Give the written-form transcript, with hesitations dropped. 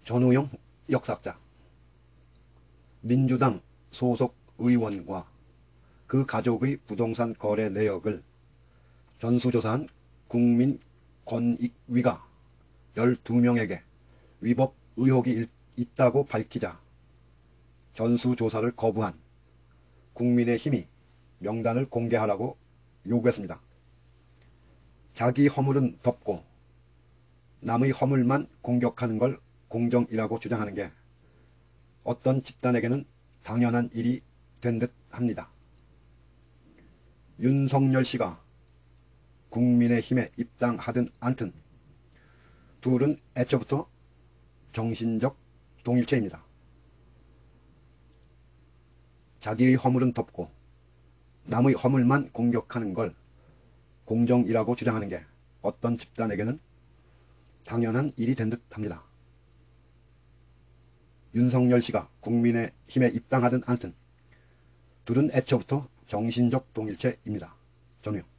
전우용 역사학자, 민주당 소속 의원과 그 가족의 부동산 거래 내역을 전수조사한 국민권익위가 12명에게 위법 의혹이 있다고 밝히자 전수조사를 거부한 국민의힘이 명단을 공개하라고 요구했습니다. 자기 허물은 덮고 남의 허물만 공격하는 걸 공정이라고 주장하는 게 어떤 집단에게는 당연한 일이 된 듯 합니다. 윤석열 씨가 국민의힘에 입당하든 않든 둘은 애초부터 정신적 동일체입니다. 자기의 허물은 덮고 남의 허물만 공격하는 걸 공정이라고 주장하는 게 어떤 집단에게는 당연한 일이 된 듯 합니다. 윤석열 씨가 국민의힘에 입당하든 않든 둘은 애초부터 정신적 동일체입니다. 전우용.